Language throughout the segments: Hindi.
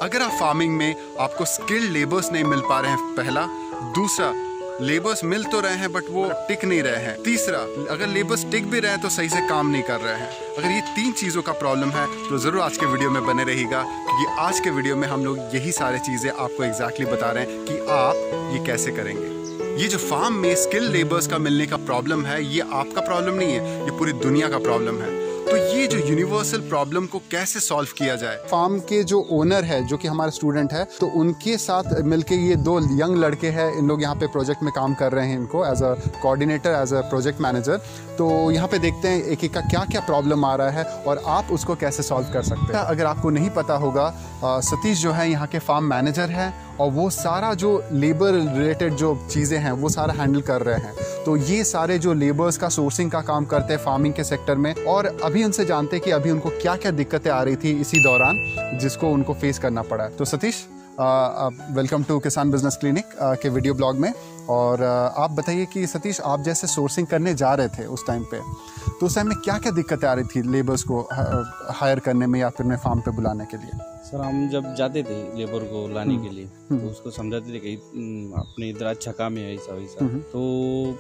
अगर आप फार्मिंग में आपको स्किल्ड लेबर्स नहीं मिल पा रहे हैं, पहला। दूसरा, लेबर्स मिल तो रहे हैं बट वो टिक नहीं रहे हैं। तीसरा, अगर लेबर्स टिक भी रहे हैं तो सही से काम नहीं कर रहे हैं। अगर ये 3 चीज़ों का प्रॉब्लम है तो ज़रूर आज के वीडियो में बने रहिएगा, क्योंकि आज के वीडियो में हम लोग यही सारी चीज़ें आपको एग्जैक्टली बता रहे हैं कि आप ये कैसे करेंगे। ये जो फार्म में स्किल्ड लेबर्स का मिलने का प्रॉब्लम है, ये आपका प्रॉब्लम नहीं है, ये पूरी दुनिया का प्रॉब्लम है। तो ये जो यूनिवर्सल प्रॉब्लम को कैसे सॉल्व किया जाए, फार्म के जो ओनर है, जो कि हमारे स्टूडेंट है, तो उनके साथ मिलके ये 2 यंग लड़के हैं, इन लोग यहाँ पे प्रोजेक्ट में काम कर रहे हैं, इनको as a coordinator, as a project manager. तो यहाँ पे देखते हैं एक एक का क्या क्या प्रॉब्लम आ रहा है और आप उसको कैसे सॉल्व कर सकते हैं। अगर आपको नहीं पता होगा, सतीश जो है यहाँ के फार्म मैनेजर है और वो सारा जो लेबर रिलेटेड जो चीज़ें हैं वो सारा हैंडल कर रहे हैं। तो ये सारे जो लेबर्स का सोर्सिंग का काम करते हैं फार्मिंग के सेक्टर में, और अभी उनसे जानते हैं कि अभी उनको क्या क्या दिक्कतें आ रही थी इसी दौरान जिसको उनको फेस करना पड़ा। तो Satish, welcome to Kisan business clinic के वीडियो ब्लॉग में। और आप बताइए कि सतीश, आप जैसे सोर्सिंग करने जा रहे थे उस टाइम पे, तो उस टाइम में क्या क्या दिक्कतें आ रही थी लेबर्स को हायर करने में या फिर मैं फार्म पे बुलाने के लिए? सर, हम जब जाते थे लेबर को लाने के लिए तो उसको समझाते थे कि अपने इधर अच्छा काम है ऐसा वैसा, तो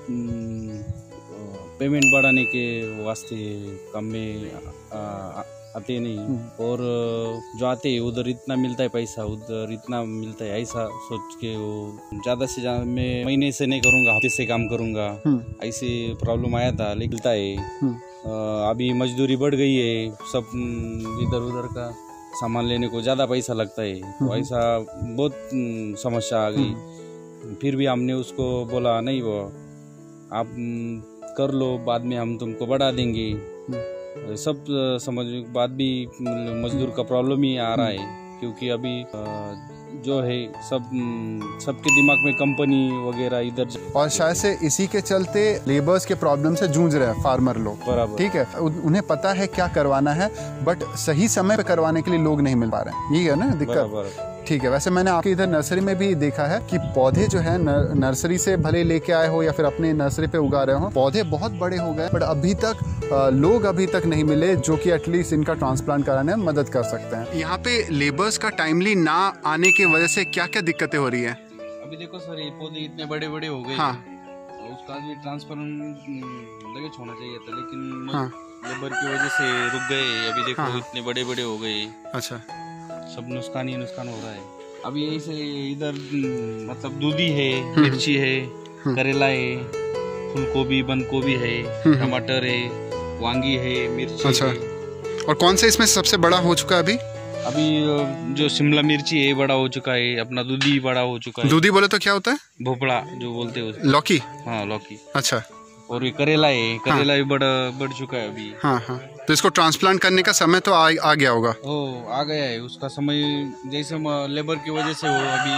पेमेंट बढ़ाने के वास्ते कम में आते नहीं, और जो आते हैं उधर इतना मिलता है पैसा, उधर इतना मिलता है, ऐसा सोच के वो ज़्यादा से ज़्यादा मैं महीने से नहीं करूँगा, हफ्ते से काम करूँगा, ऐसे प्रॉब्लम आया था। लेकिन मिलता है अभी मजदूरी बढ़ गई है, सब इधर उधर का सामान लेने को ज़्यादा पैसा लगता है, तो ऐसा बहुत समस्या आ गई। फिर भी हमने उसको बोला नहीं, वो आप कर लो, बाद में हम तुमको बढ़ा देंगे। सब समझ बाद भी मजदूर का प्रॉब्लम ही आ रहा है, क्योंकि अभी जो है सबके दिमाग में कंपनी वगैरह इधर, और शायद से इसी के चलते लेबर्स के प्रॉब्लम से जूझ रहे हैं फार्मर लोग। बराबर, ठीक है, उन्हें पता है क्या करवाना है बट सही समय पे करवाने के लिए लोग नहीं मिल पा रहे हैं, यही है ना दिक्कत। ठीक है, वैसे मैंने आपके इधर नर्सरी में भी देखा है कि पौधे जो है नर्सरी से भले लेके आए हो या फिर अपने नर्सरी पे उगा रहे हो, पौधे बहुत बड़े हो गए, बट अभी तक लोग अभी तक नहीं मिले जो कि एटलीस्ट इनका ट्रांसप्लांट कराने में मदद कर सकते हैं। यहाँ पे लेबर्स का टाइमली ना आने की वजह से क्या क्या दिक्कतें हो रही है? अभी देखो सर, ये पौधे इतने बड़े बड़े हो गए, हाँ, उसका भी ट्रांसप्लांट लगे होना चाहिए था, लेकिन हाँ, लेबर की वजह से रुक गए। अभी देखो हाँ, इतने बड़े बड़े हो गए। अच्छा, सब नुकसान ही नुकसान हो रहा है। अभी ऐसे इधर मतलब दूधी है, मिर्ची है, करेला है, फूल गोभी, बंद गोभी है, टमाटर है, वांगी है, मिर्ची अच्छा है। और कौन सा इसमें सबसे बड़ा हो चुका है अभी? अभी जो शिमला मिर्ची है बड़ा हो चुका है, अपना दूधी बड़ा हो चुका है। दूधी बोले तो क्या होता है? भोपड़ा जो बोलते हैं, लौकी। हाँ, लौकी। अच्छा, और ये करेला है, करेला हाँ, भी बढ़ चुका है अभी। हाँ हाँ, तो इसको ट्रांसप्लांट करने का समय तो आ गया होगा। ओ, आ गया है उसका समय, जैसे लेबर की वजह से वो अभी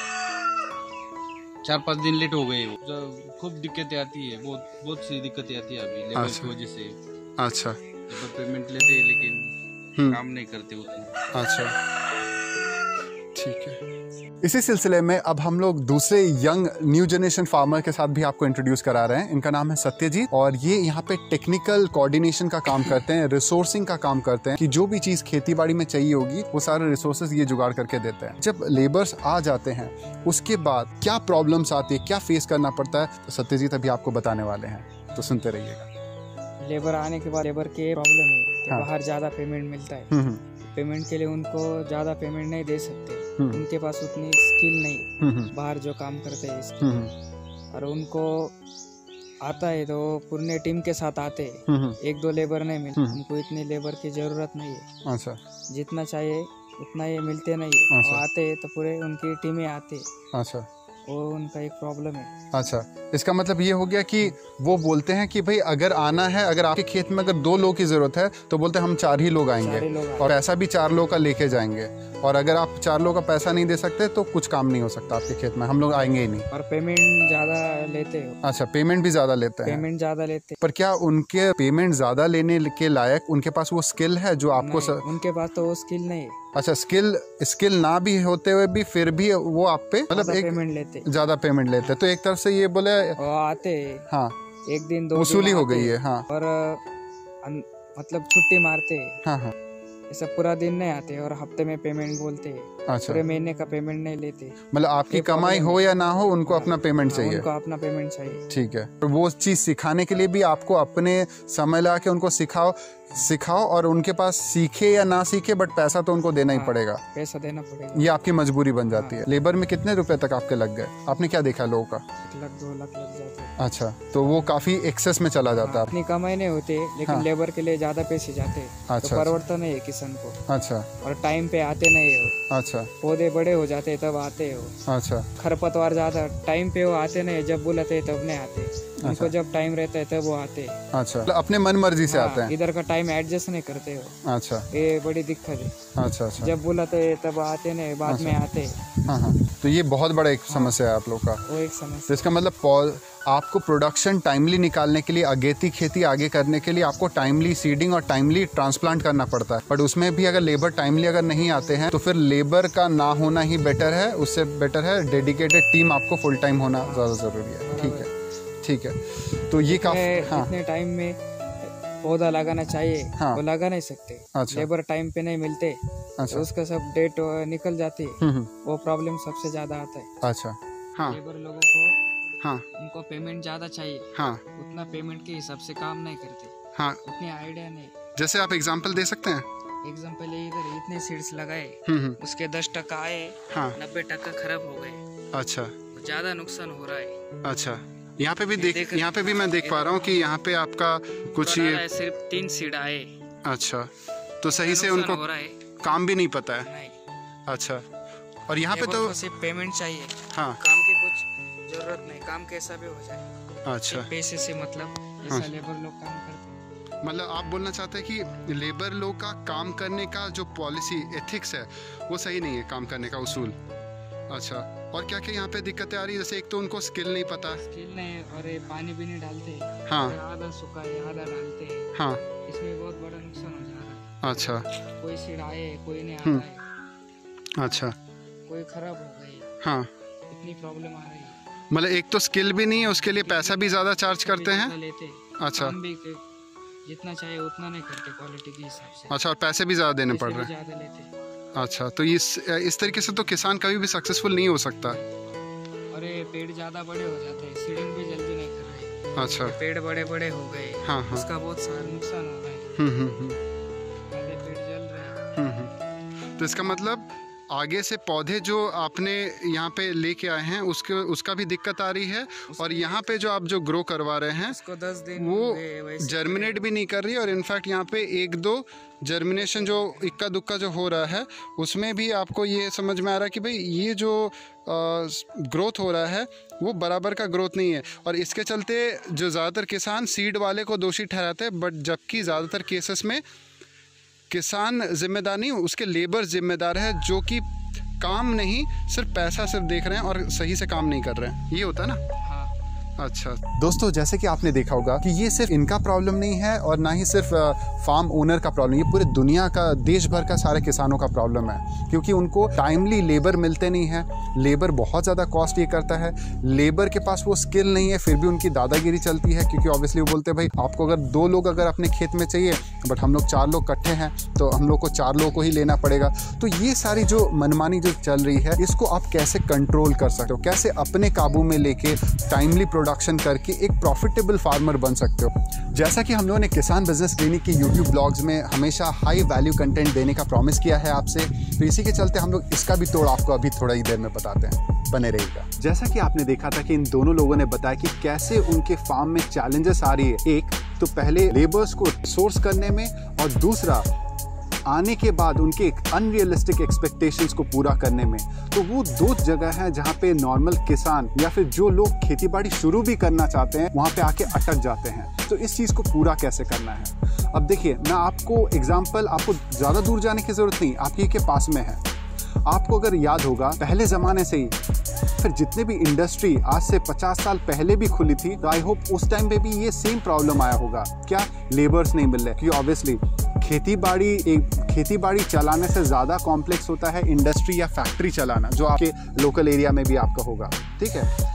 4-5 दिन लेट हो गए। खूब दिक्कतें आती है, बहुत सी दिक्कतें आती है अभी लेबर की वजह से। अच्छा, लेबर पेमेंट लेते हैं लेकिन काम नहीं करते उतना। अच्छा, ठीक है। इसी सिलसिले में अब हम लोग दूसरे यंग न्यू जनरेशन फार्मर के साथ भी आपको इंट्रोड्यूस करा रहे हैं। इनका नाम है सत्यजीत और ये यहाँ पे टेक्निकल कोऑर्डिनेशन का काम करते हैं, रिसोर्सिंग का काम करते हैं कि जो भी चीज खेती बाड़ी में चाहिए होगी वो सारे रिसोर्सेज ये जुगाड़ करके देते हैं। जब लेबर्स आ जाते हैं उसके बाद क्या प्रॉब्लम्स आती है, क्या फेस करना पड़ता है, तो सत्यजीत अभी आपको बताने वाले हैं, तो सुनते रहिएगा। लेबर आने के बाद लेबर के प्रॉब्लम है कि बाहर ज्यादा पेमेंट मिलता है, पेमेंट के लिए उनको ज्यादा पेमेंट नहीं दे सकते, उनके पास उतनी स्किल नहीं, बाहर जो काम करते हैं इसकी, और उनको आता है तो पूरे टीम के साथ आते हैं, 1-2 लेबर नहीं मिलते, उनको इतनी लेबर की जरूरत नहीं है। अच्छा, जितना चाहिए उतना ये मिलते नहीं है। अच्छा, आते हैं तो पूरे उनकी टीमें आती है। अच्छा, वो उनका एक प्रॉब्लम है। अच्छा, इसका मतलब ये हो गया कि वो बोलते हैं कि भाई अगर आना है, अगर आपके खेत में अगर 2 लोग की जरूरत है तो बोलते हैं हम 4 ही लोग आएंगे और पैसा भी 4 लोग का लेके जाएंगे, और अगर आप 4 लोग का पैसा नहीं दे सकते तो कुछ काम नहीं हो सकता आपके खेत में, हम लोग आएंगे ही नहीं। और पेमेंट ज्यादा लेते हो? अच्छा, पेमेंट भी ज्यादा लेते हैं? पेमेंट ज्यादा लेते। पर क्या उनके पेमेंट ज्यादा लेने के लायक उनके पास वो स्किल है जो आपको उनके पास तो वो स्किल नहीं है। अच्छा, स्किल ना भी होते हुए भी फिर भी वो आप पे मतलब एक पेमेंट लेते, ज्यादा पेमेंट लेते, तो एक तरफ से ये बोले आते हाँ, 1 दिन 2 वसूली हो गई है। हाँ, और मतलब छुट्टी मारते। हाँ हाँ, ऐसा पूरा दिन नहीं आते और हफ्ते में पेमेंट बोलते हैं। अच्छा, पूरे महीने का पेमेंट नहीं लेते। मतलब आपकी कमाई हो या ना हो, उनको अपना पेमेंट चाहिए। उनको अपना पेमेंट चाहिए। ठीक है, तो वो चीज़ सिखाने के लिए भी आपको अपने समय लगा के उनको सिखाओ और उनके पास सीखे या ना सीखे बट पैसा तो उनको देना ही पड़ेगा। पैसा देना पड़ेगा, ये आपकी मजबूरी बन जाती है। लेबर में कितने रुपए तक आपके लग गए? आपने क्या देखा लोगों का? 1 लाख 2 लाख लग जाते हैं। अच्छा, तो वो काफी एक्सेस में चला जाता है। अपनी कमाई नहीं होते लेकिन लेबर के लिए ज्यादा पैसे जाते हैं। अच्छा, तो परवड़ता नहीं है किसान को। अच्छा, और टाइम पे आते नहीं हो। अच्छा, पौधे बड़े हो जाते तब आते हो। अच्छा, खरपतवार ज्यादा टाइम पे वो आते नहीं, जब बुलाते तब नहीं आते। उनको जब टाइम रहता है तब वो आते। अच्छा, अपने मन मर्जी से आते हैं। इधर का टाइम एडजस्ट नहीं करते हो। अच्छा, ये बड़ी दिक्कत है। अच्छा, अच्छा, जब बुलाते तब आते नहीं, बाद में आते। हाँ हाँ, तो ये बहुत बड़ा एक समस्या है आप लोग का। वो एक समस्या। तो इसका मतलब आपको प्रोडक्शन टाइमली निकालने के लिए, अगेती खेती आगे करने के लिए आपको टाइमली सीडिंग और टाइमली ट्रांसप्लांट करना पड़ता है। बट उसमें भी अगर लेबर टाइमली अगर नहीं आते हैं तो फिर लेबर का ना होना ही बेटर है। उससे बेटर है डेडिकेटेड टीम आपको फुल टाइम होना ज़्यादा ज़रूरी है। ठीक है, ठीक है, तो ये काफी इतने टाइम में पौधा लगाना चाहिए, वो लगा नहीं सकते। अच्छा, लेबर टाइम पे नहीं मिलते। अच्छा, तो उसका सब डेट निकल जाती है। वो प्रॉब्लम सबसे ज्यादा आता है। अच्छा, हाँ, लेबर लोगों को हाँ, उनको पेमेंट ज्यादा चाहिए। हाँ, उतना पेमेंट के हिसाब से काम नहीं करते। हाँ, उतनी आइडिया नहीं। जैसे आप एग्जांपल दे सकते हैं? एग्जाम्पल इधर इतने सीड्स लगाए, उसके 10% आए, हाँ, 90% खराब हो गए। अच्छा, ज्यादा नुकसान हो रहा है। अच्छा, यहाँ पे भी मैं देख पा रहा हूँ कि यहाँ पे आपका कुछ ये सिर्फ 3 सीड आए। अच्छा, तो सही से उनको काम भी नहीं पता है। नहीं। अच्छा, और यहाँ पे तो सिर्फ पेमेंट चाहिए। हाँ, काम की कुछ जरूरत नहीं, काम कैसा भी हो जाए। अच्छा, पैसे से मतलब ऐसा लेबर लोग काम करते हैं। मतलब आप बोलना चाहते हैं कि लेबर लोग का काम करने का जो पॉलिसी एथिक्स है वो सही नहीं है, काम करने का उसूल। अच्छा, और क्या क्या यहाँ पे दिक्कतें आ रही है? जैसे एक तो उनको स्किल नहीं पता। स्किल नहीं, और ये पानी भी नहीं डालते। हाँ, आधा सूखा है, आधा डालते हैं। हाँ, इसमें बहुत बड़ा नुकसान हो जा रहा है। अच्छा, कोई सीड आए, कोई नहीं आता है। अच्छा, कोई खराब हो गई। हाँ, इतनी प्रॉब्लम आ रही है। मतलब एक तो स्किल भी नहीं है, उसके लिए पैसा भी ज्यादा चार्ज करते हैं। लेते। अच्छा, काम भी जितना चाहिए उतना नहीं करते क्वालिटी के हिसाब से। अच्छा, और पैसे भी ज्यादा देने पड़ रहे हैं। ज्यादा लेते। अच्छा, तो इस तरीके से तो किसान कभी भी सक्सेसफुल नहीं हो सकता। अरे पेड़ ज्यादा बड़े हो जाते हैं, सीडिंग भी जल्दी नहीं कर रहे। अच्छा, पेड़ बड़े बड़े हो गए। हाँ, हाँ, उसका बहुत सारा नुकसान हो रहा है। पहले पेड़ जल रहे हैं। तो इसका मतलब आगे से पौधे जो आपने यहाँ पे लेके आए हैं उसका भी दिक्कत आ रही है, और यहाँ पे जो आप जो ग्रो करवा रहे हैं उसको 10 दिन वो जर्मिनेट भी नहीं कर रही, और इनफैक्ट यहाँ पे 1-2 जर्मिनेशन जो इक्का दुक्का जो हो रहा है उसमें भी आपको ये समझ में आ रहा है कि भाई ये जो ग्रोथ हो रहा है वो बराबर का ग्रोथ नहीं है। और इसके चलते जो ज़्यादातर किसान सीड वाले को दोषी ठहराते हैं, बट जबकि ज़्यादातर केसेस में किसान जिम्मेदार नहीं, उसके लेबर जिम्मेदार है, जो कि काम नहीं सिर्फ पैसा सिर्फ देख रहे हैं और सही से काम नहीं कर रहे हैं। ये होता है ना। अच्छा दोस्तों, जैसे कि आपने देखा होगा कि ये सिर्फ इनका प्रॉब्लम नहीं है और ना ही सिर्फ फार्म ओनर का प्रॉब्लम, ये पूरे दुनिया का, देश भर का सारे किसानों का प्रॉब्लम है, क्योंकि उनको टाइमली लेबर मिलते नहीं है। लेबर बहुत ज़्यादा कॉस्ट ये करता है, लेबर के पास वो स्किल नहीं है, फिर भी उनकी दादागिरी चलती है, क्योंकि ऑब्वियसली वो बोलते हैं भाई आपको अगर 2 लोग अगर अपने खेत में चाहिए बट हम लोग 4 लोग इकट्ठे हैं तो हम लोग को 4 लोगों को ही लेना पड़ेगा। तो ये सारी जो मनमानी जो चल रही है इसको आप कैसे कंट्रोल कर सकते हो, कैसे अपने काबू में लेके टाइमली प्रोडक्शन करके एक प्रॉफिटेबल फार्मर बन सकते हो। जैसा कि हम लोगों ने किसान बिजनेस क्लिनिक की यूट्यूब ब्लॉग्स में हमेशा हाई वैल्यू कंटेंट देने का प्रॉमिस किया है आपसे, तो इसी के चलते हम लोग इसका भी तोड़ आपको अभी थोड़ा ही देर में बताते हैं, बने रहिएगा। जैसा कि आपने देखा था कि इन दोनों लोगों ने बताया कि कैसे उनके फार्म में चैलेंजेस आ रही है। एक तो पहले लेबर्स को सोर्स करने में, और दूसरा आने के बाद उनके अनरियलिस्टिक एक्सपेक्टेशंस को पूरा करने में। तो वो 2 जगह हैं जहाँ पे नॉर्मल किसान या फिर जो लोग खेतीबाड़ी शुरू भी करना चाहते हैं वहाँ पे आके अटक जाते हैं। तो इस चीज़ को पूरा कैसे करना है, अब देखिए मैं आपको एग्जाम्पल, आपको ज़्यादा दूर जाने की ज़रूरत नहीं, आपके के पास में है। आपको अगर याद होगा पहले ज़माने से ही फिर जितने भी इंडस्ट्री आज से 50 साल पहले भी खुली थी, तो आई होप उस टाइम पे भी ये सेम प्रॉब्लम आया होगा। क्या? लेबर्स नहीं मिल रहे, क्योंकि ऑब्वियसली खेतीबाड़ी चलाने से ज़्यादा कॉम्प्लेक्स होता है इंडस्ट्री या फैक्ट्री चलाना, जो आपके लोकल एरिया में भी आपका होगा। ठीक है,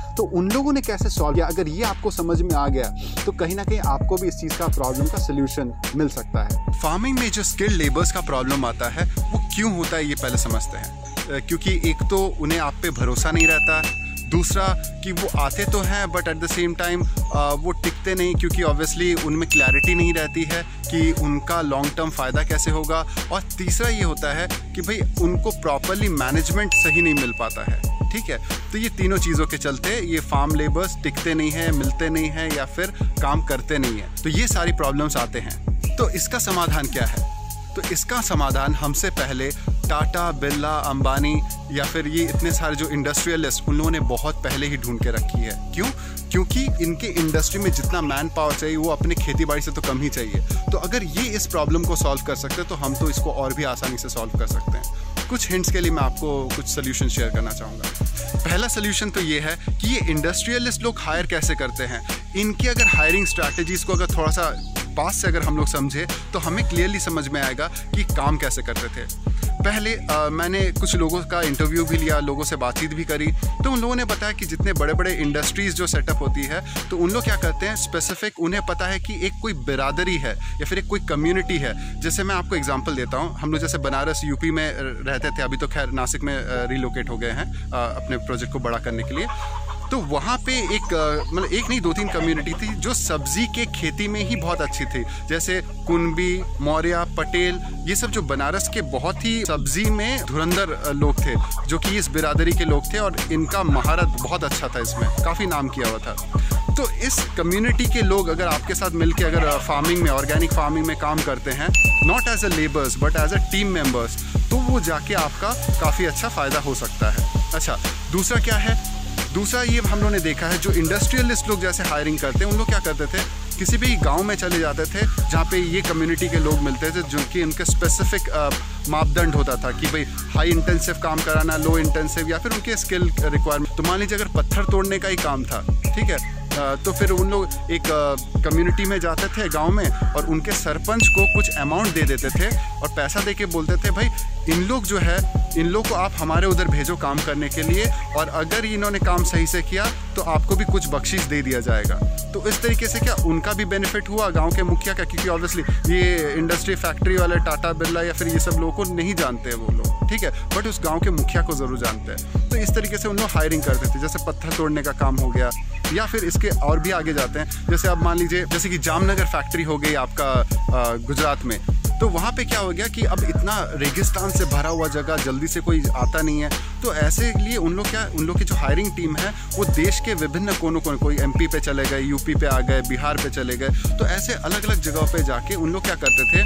तो उन लोगों ने कैसे सॉल्व किया, अगर ये आपको समझ में आ गया तो कहीं ना कहीं आपको भी इस चीज़ का प्रॉब्लम का सोल्यूशन मिल सकता है। फार्मिंग में जो स्किल्ड लेबर्स का प्रॉब्लम आता है वो क्यों होता है ये पहले समझते हैं। क्योंकि एक तो उन्हें आप पे भरोसा नहीं रहता, दूसरा कि वो आते तो हैं but at the same time वो टिकते नहीं, क्योंकि ऑब्वियसली उनमें क्लैरिटी नहीं रहती है कि उनका लॉन्ग टर्म फ़ायदा कैसे होगा, और तीसरा ये होता है कि भाई उनको प्रॉपरली मैनेजमेंट सही नहीं मिल पाता है। ठीक है, तो ये तीनों चीज़ों के चलते ये फार्म लेबर्स टिकते नहीं हैं, मिलते नहीं हैं या फिर काम करते नहीं हैं, तो ये सारी प्रॉब्लम्स आते हैं। तो इसका समाधान क्या है? तो इसका समाधान हमसे पहले टाटा, बिरला, अंबानी या फिर ये इतने सारे जो इंडस्ट्रियलिस्ट उन लोगों ने बहुत पहले ही ढूंढ के रखी है। क्यों? क्योंकि इनके इंडस्ट्री में जितना मैन पावर चाहिए वो अपने खेती बाड़ी से तो कम ही चाहिए। तो अगर ये इस प्रॉब्लम को सॉल्व कर सकते हैं तो हम तो इसको और भी आसानी से सॉल्व कर सकते हैं। कुछ हिंट्स के लिए मैं आपको कुछ सोल्यूशन शेयर करना चाहूँगा। पहला सोल्यूशन तो ये है कि ये इंडस्ट्रियलिस्ट लोग हायर कैसे करते हैं। इनकी अगर हायरिंग स्ट्रैटेजीज को अगर थोड़ा सा पास से अगर हम लोग समझे तो हमें क्लियरली समझ में आएगा कि काम कैसे करते थे। पहले मैंने कुछ लोगों का इंटरव्यू भी लिया, लोगों से बातचीत भी करी, तो उन लोगों ने बताया कि जितने बड़े बड़े इंडस्ट्रीज़ जो सेटअप होती है तो उन लोग क्या करते हैं, स्पेसिफिक उन्हें पता है कि एक कोई बिरादरी है या फिर एक कोई कम्युनिटी है। जैसे मैं आपको एग्जांपल देता हूँ, हम लोग जैसे बनारस यूपी में रहते थे, अभी तो खैर नासिक में रिलोकेट हो गए हैं अपने प्रोजेक्ट को बड़ा करने के लिए। तो वहाँ पे एक मतलब एक नहीं 2-3 कम्युनिटी थी जो सब्जी के खेती में ही बहुत अच्छी थी, जैसे कुनबी, मौर्य, पटेल, ये सब जो बनारस के बहुत ही सब्जी में धुरंधर लोग थे, जो कि इस बिरादरी के लोग थे और इनका महारत बहुत अच्छा था, इसमें काफ़ी नाम किया हुआ था। तो इस कम्युनिटी के लोग अगर आपके साथ मिलके अगर फार्मिंग में, ऑर्गेनिक फार्मिंग में काम करते हैं, not as a labours but as a team members, तो वो जाके आपका काफ़ी अच्छा फ़ायदा हो सकता है। अच्छा, दूसरा क्या है? दूसरा ये हम लोगों ने देखा है जो इंडस्ट्रियलिस्ट लोग जैसे हायरिंग करते हैं, उन लोग क्या करते थे, किसी भी गांव में चले जाते थे जहाँ पे ये कम्युनिटी के लोग मिलते थे, जो कि उनके स्पेसिफिक मापदंड होता था कि भाई हाई इंटेंसिव काम कराना, लो इंटेंसिव, या फिर उनके स्किल रिक्वायरमेंट। तो मान लीजिए अगर पत्थर तोड़ने का ही काम था, ठीक है, तो फिर उन लोग एक कम्युनिटी में जाते थे गांव में और उनके सरपंच को कुछ अमाउंट दे देते थे और पैसा दे के बोलते थे भाई इन लोग जो है, इन लोग को आप हमारे उधर भेजो काम करने के लिए, और अगर इन्होंने काम सही से किया तो आपको भी कुछ बख्शीश दे दिया जाएगा। तो इस तरीके से क्या उनका भी बेनिफिट हुआ, गांव के मुखिया का, क्योंकि ऑब्वियसली ये इंडस्ट्री फैक्ट्री वाले टाटा, बिरला या फिर ये सब लोगों को नहीं जानते हैं वो लोग, ठीक है, बट उस गांव के मुखिया को ज़रूर जानते हैं। तो इस तरीके से उन लोग हायरिंग करते थे, जैसे पत्थर तोड़ने का काम हो गया, या फिर इसके और भी आगे जाते हैं, जैसे अब मान लीजिए जैसे कि जामनगर फैक्ट्री हो गई आपका गुजरात में, तो वहाँ पे क्या हो गया कि अब इतना रेगिस्तान से भरा हुआ जगह, जल्दी से कोई आता नहीं है, तो ऐसे लिए उन लोग की जो हायरिंग टीम है वो देश के विभिन्न कोनों, कोई एमपी पे चले गए, यूपी पे आ गए, बिहार पे चले गए, तो ऐसे अलग अलग जगहों पे जाके उन लोग क्या करते थे,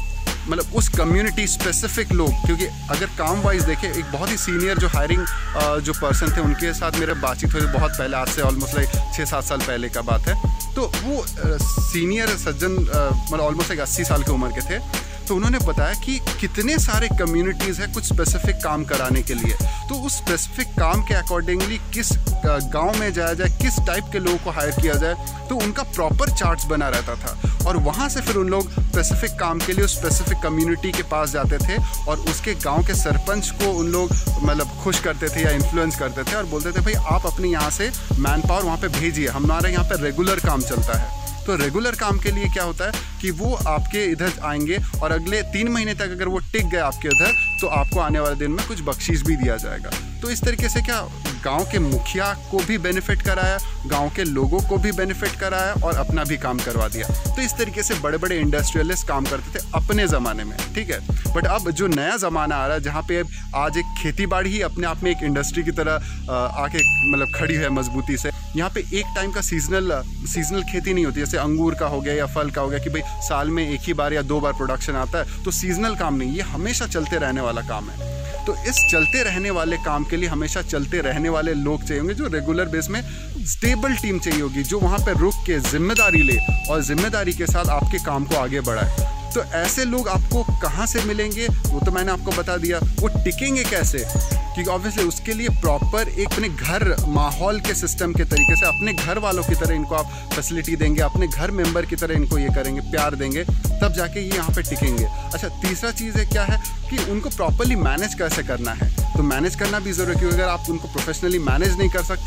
मतलब उस कम्युनिटी स्पेसिफिक लोग, क्योंकि अगर काम वाइज देखें, एक बहुत ही सीनियर जो हायरिंग जो पर्सन थे उनके साथ मेरे बातचीत हुई बहुत पहले, आज से ऑलमोस्ट लाइक 6-7 साल पहले का बात है। तो वो सीनियर सज्जन मतलब ऑलमोस्ट लाइक 80 साल की उम्र के थे, तो उन्होंने बताया कि कितने सारे कम्युनिटीज़ हैं कुछ स्पेसिफिक काम कराने के लिए, तो उस स्पेसिफिक काम के अकॉर्डिंगली किस गांव में जाया जाए, किस टाइप के लोगों को हायर किया जाए, तो उनका प्रॉपर चार्ट्स बना रहता था, और वहाँ से फिर उन लोग स्पेसिफिक काम के लिए उस स्पेसिफिक कम्युनिटी के पास जाते थे और उसके गांव के सरपंच को उन लोग मतलब खुश करते थे या इन्फ्लुएंस करते थे और बोलते थे भाई आप अपने यहाँ से मैन पावर वहाँ पे भेजिए, हमारे यहाँ पे रेगुलर काम चलता है। तो रेगुलर काम के लिए क्या होता है कि वो आपके इधर आएंगे और अगले 3 महीने तक अगर वो टिक गए आपके उधर, तो आपको आने वाले दिन में कुछ बख्शीश भी दिया जाएगा। तो इस तरीके से क्या गांव के मुखिया को भी बेनिफिट कराया, गांव के लोगों को भी बेनिफिट कराया और अपना भी काम करवा दिया। तो इस तरीके से बड़े बड़े इंडस्ट्रियलिस्ट काम करते थे अपने ज़माने में, ठीक है। बट अब जो नया ज़माना आ रहा है जहाँ पे आज एक खेती बाड़ी ही अपने आप में एक इंडस्ट्री की तरह आके मतलब खड़ी है मजबूती से। यहाँ पे एक टाइम का सीजनल खेती नहीं होती, जैसे अंगूर का हो गया या फल का हो गया कि भाई साल में 1 ही बार या 2 बार प्रोडक्शन आता है, तो सीजनल काम नहीं, ये हमेशा चलते रहने वाला काम है। तो इस चलते रहने वाले काम के लिए हमेशा चलते रहने वाले लोग चाहिए होंगे, जो रेगुलर बेस में स्टेबल टीम चाहिए होगी, जो वहाँ पर रुक के जिम्मेदारी ले और जिम्मेदारी के साथ आपके काम को आगे बढ़ाए। तो ऐसे लोग आपको कहाँ से मिलेंगे वो तो मैंने आपको बता दिया। वो टिकेंगे कैसे, क्योंकि ऑब्वियसली उसके लिए प्रॉपर एक अपने घर माहौल के सिस्टम के तरीके से अपने घर वालों की तरह इनको आप फैसिलिटी देंगे, अपने घर मेंबर की तरह इनको ये करेंगे, प्यार देंगे, तब जाके ये यहाँ पे टिकेंगे। अच्छा, तीसरा चीज़ है क्या है कि उनको प्रॉपरली मैनेज कैसे करना है। तो मैनेज करना भी ज़रूरी है, क्योंकि अगर आप उनको प्रोफेशनली मैनेज नहीं कर सकते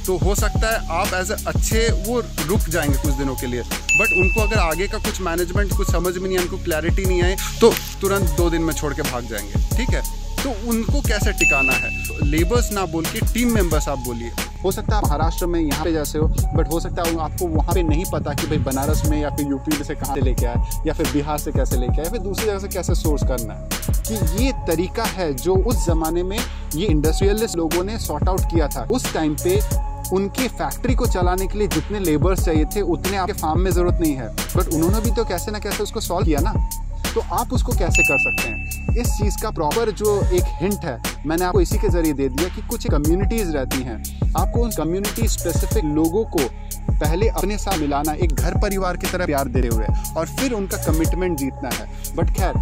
तो हो सकता है आप एज अच्छे वो रुक जाएंगे कुछ दिनों के लिए, बट उनको अगर आगे का कुछ मैनेजमेंट कुछ समझ में नहीं आए, उनको क्लैरिटी नहीं आए, तो तुरंत 2 दिन में छोड़ के भाग जाएंगे। ठीक है, तो उनको कैसे टिकाना है? तो लेबर्स ना बोल के टीम मेंबर्स आप बोलिए। हो सकता है महाराष्ट्र में यहाँ पे जैसे हो, बट हो सकता है आपको वहाँ पे नहीं पता कि भाई बनारस में या फिर यूपी से कहाँ से लेके आए, या फिर बिहार से कैसे लेके आए, या फिर दूसरी जगह से कैसे सोर्स करना है। कि ये तरीका है जो उस जमाने में ये इंडस्ट्रियलिस्ट लोगों ने सॉर्ट आउट किया था। उस टाइम पे उनकी फैक्ट्री को चलाने के लिए जितने लेबर्स चाहिए थे उतने आपके फार्म में जरूरत नहीं है, बट उन्होंने भी तो कैसे ना कैसे उसको सॉल्व किया ना। तो आप उसको कैसे कर सकते हैं? इस चीज़ का प्रॉपर जो एक हिंट है मैंने आपको इसी के जरिए दे दिया कि कुछ कम्युनिटीज़ रहती हैं, आपको उन कम्युनिटी स्पेसिफिक लोगों को पहले अपने साथ मिलाना, एक घर परिवार की तरह प्यार देते हुए, और फिर उनका कमिटमेंट जीतना है। बट खैर,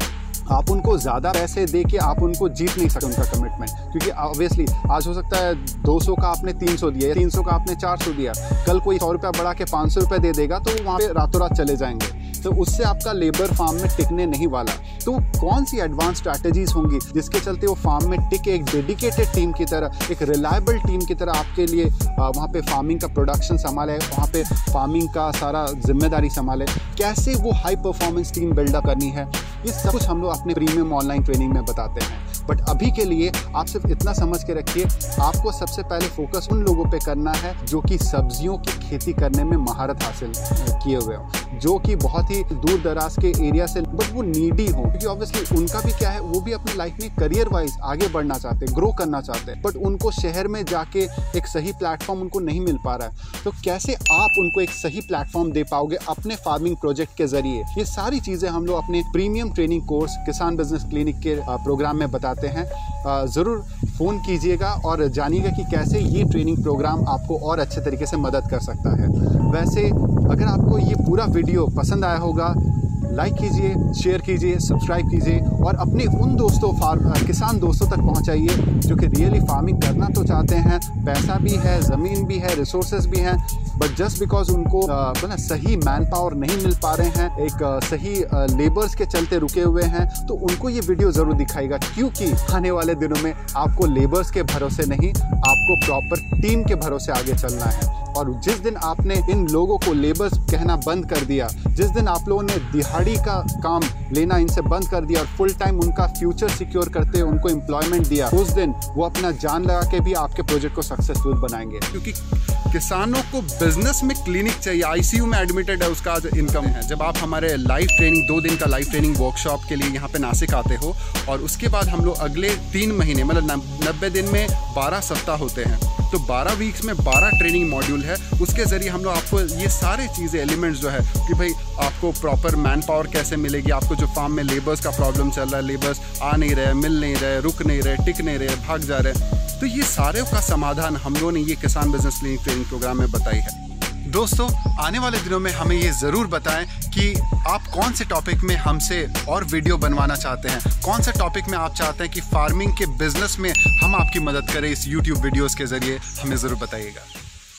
आप उनको ज़्यादा पैसे दे के आप उनको जीत नहीं सकते उनका कमिटमेंट, क्योंकि ऑब्वियसली आज हो सकता है 200 का आपने 300 दिया, 300 का आपने 400 दिया, कल कोई 100 रुपया बढ़ा के 500 रुपये दे देगा तो वहाँ पे रातों रात चले जाएंगे, तो उससे आपका लेबर फार्म में टिकने नहीं वाला। तो कौन सी एडवांस स्ट्रैटेजीज होंगी जिसके चलते वो फार्म में टिके, एक डेडिकेटेड टीम की तरह, एक रिलायबल टीम की तरह आपके लिए वहाँ पे फार्मिंग का प्रोडक्शन संभाले, वहाँ पे फार्मिंग का सारा जिम्मेदारी संभाले, कैसे वो हाई परफॉर्मेंस टीम बिल्डअप करनी है, ये सब कुछ हम लोग अपने प्रीमियम ऑनलाइन ट्रेनिंग में बताते हैं। बट अभी के लिए आप सिर्फ इतना समझ के रखिए, आपको सबसे पहले फोकस उन लोगों पे करना है जो कि सब्जियों की खेती करने में महारत हासिल किए हुए हो, जो कि बहुत ही दूर दराज के एरिया से, बट वो नीडी हो, क्योंकि ऑब्वियसली उनका भी क्या है, वो भी अपनी लाइफ में करियर वाइज आगे बढ़ना चाहते हैं, ग्रो करना चाहते हैं, बट उनको शहर में जाके एक सही प्लेटफॉर्म उनको नहीं मिल पा रहा है। तो कैसे आप उनको एक सही प्लेटफॉर्म दे पाओगे अपने फार्मिंग प्रोजेक्ट के जरिए, ये सारी चीज़ें हम लोग अपने premium training course Kisan business clinic के प्रोग्राम में बताते हैं। ज़रूर फ़ोन कीजिएगा और जानिएगा कि कैसे ये ट्रेनिंग प्रोग्राम आपको और अच्छे तरीके से मदद कर सकता है। वैसे अगर आपको ये पूरा वीडियो पसंद आया होगा, लाइक कीजिए, शेयर कीजिए, सब्सक्राइब कीजिए और अपने उन दोस्तों किसान दोस्तों तक पहुंचाइए जो कि रियली फार्मिंग करना तो चाहते हैं, पैसा भी है, ज़मीन भी है, रिसोर्सेज भी हैं, बट जस्ट बिकॉज उनको सही मैन पावर नहीं मिल पा रहे हैं, एक सही लेबर्स के चलते रुके हुए हैं, तो उनको ये वीडियो ज़रूर दिखाएगा, क्योंकि आने वाले दिनों में आपको लेबर्स के भरोसे नहीं, आपको प्रॉपर टीम के भरोसे आगे चलना है। और जिस दिन आपने इन लोगों को लेबर्स कहना बंद कर दिया, जिस दिन आप लोगों ने दिहाड़ी का काम लेना इनसे बंद कर दिया और फुल टाइम उनका फ्यूचर सिक्योर करते उनको एम्प्लॉयमेंट दिया, उस दिन वो अपना जान लगा के भी आपके प्रोजेक्ट को सक्सेसफुल बनाएंगे। क्योंकि किसानों को बिजनेस में क्लिनिक चाहिए, आईसीयू में एडमिटेड है, उसका आज इनकम है। जब आप हमारे लाइव ट्रेनिंग 2 दिन का लाइव ट्रेनिंग वर्कशॉप के लिए यहाँ पे नासिक आते हो, और उसके बाद हम लोग अगले 3 महीने मतलब 90 दिन में 12 सप्ताह होते हैं, तो 12 वीक्स में 12 ट्रेनिंग मॉड्यूल है। उसके ज़रिए हम लोग आपको ये सारे चीज़ें एलिमेंट्स जो है कि भाई आपको प्रॉपर मैन पावर कैसे मिलेगी, आपको जो फार्म में लेबर्स का प्रॉब्लम चल रहा है, लेबर्स आ नहीं रहे, मिल नहीं रहे, रुक नहीं रहे, टिक नहीं रहे, भाग जा रहे, तो ये सारे का समाधान हम लोगों ने ये किसान बिजनेस क्लिनिक ट्रेनिंग प्रोग्राम में बताई है। दोस्तों, आने वाले दिनों में हमें ये ज़रूर बताएं कि आप कौन से टॉपिक में हमसे और वीडियो बनवाना चाहते हैं, कौन से टॉपिक में आप चाहते हैं कि फार्मिंग के बिजनेस में हम आपकी मदद करें इस YouTube वीडियोस के ज़रिए, हमें ज़रूर बताइएगा।